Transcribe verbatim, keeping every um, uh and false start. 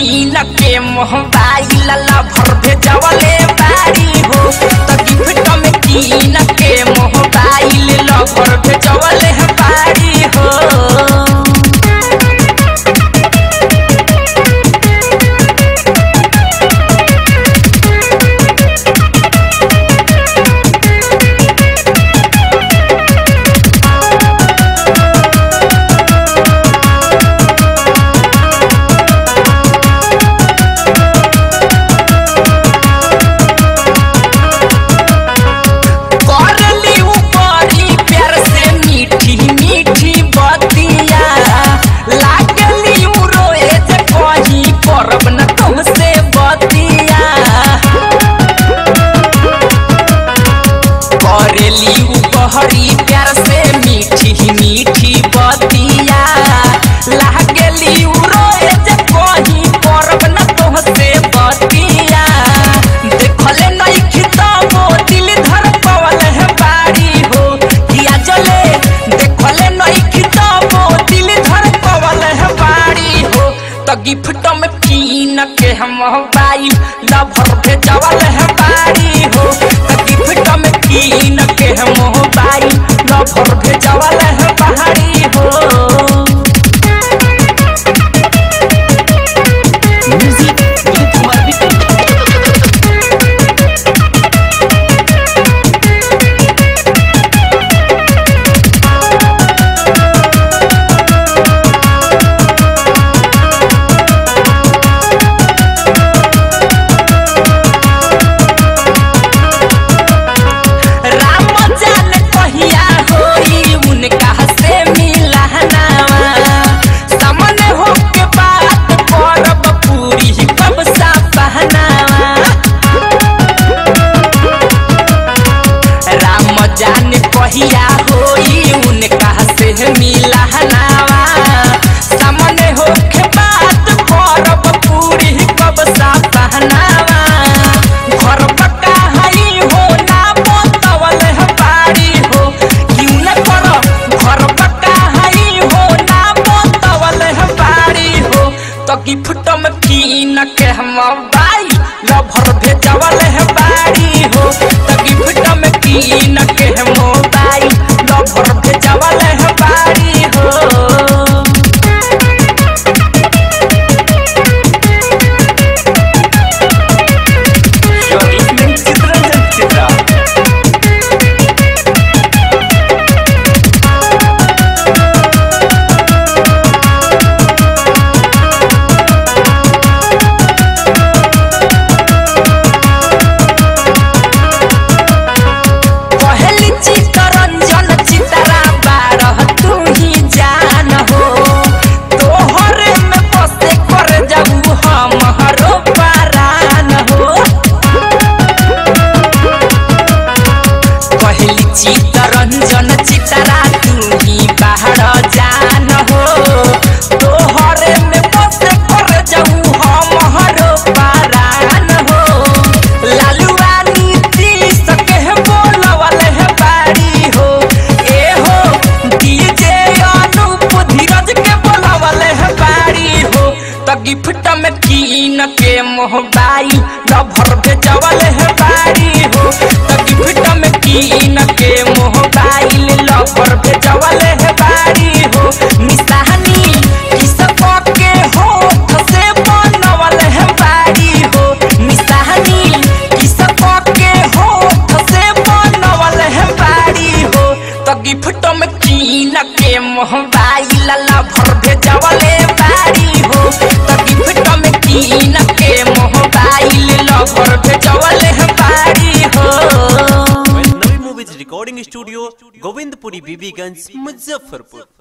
कीन के mobile lover भेजवले बारी हो। तो गिफ्ट में कीन के मोबाइल लभर भेजवले बारी हो। हरी प्यार से मीठी मीठी बतिया लागली रोए जे कहीं परब न तोहसे बतिया। देखले नहीं खिताबो दिल धर पवल है बारी हो। किया चले देखले नहीं खिताबो दिल धर पवल है बारी हो। तो गिफ्ट में कीन के हम मोबाइल लभर भेजवल है बारी हो। तो गिफ्ट में कीन के हम मोबाइल लभर भेजवल है बारी हो। जाने कहिया होई उनका से मिलहनावा। सामने होके बात करब पूरी कब सा पहनावा। घर पक्का हई हो ना बोतवल है बारी हो। क्यों न करो घर पक्का हई हो ना बोतवल है बारी हो। तो गिफ्ट में कीन के हम मोबाइल लभर भेजवल है बारी हो। तो गिफ्ट में कीन के मोबाइल लभर भेजवल है बारी हो। चितरंजन चितरा तू ही बाहर जान हो। तोहरे में बसे कर जाऊँ हम हरो पारान हो। लालुआ नीति सके बोलवल है बारी हो। ए हो डीजे अनूप धीरज के बोलवल है बारी हो। तो गिफ्ट में कीन के मोबाइल लभर भेजवल है बारी हो। तो गिफ्ट में कीन के मोबाइल लभर भेजवल है बारी हो। निशानी किसको के होठ से बनवल है बारी हो। निशानी किसको के होठ से बनवल है बारी हो। तो गिफ्ट में कीन के मोबाइल लभर भेजवल बारी हो। तो गिफ्ट में कीन के मोबाइल लभर भेजवल है बारी हो। Recording studio Govindpuri Bibiganj Muzaffarpur.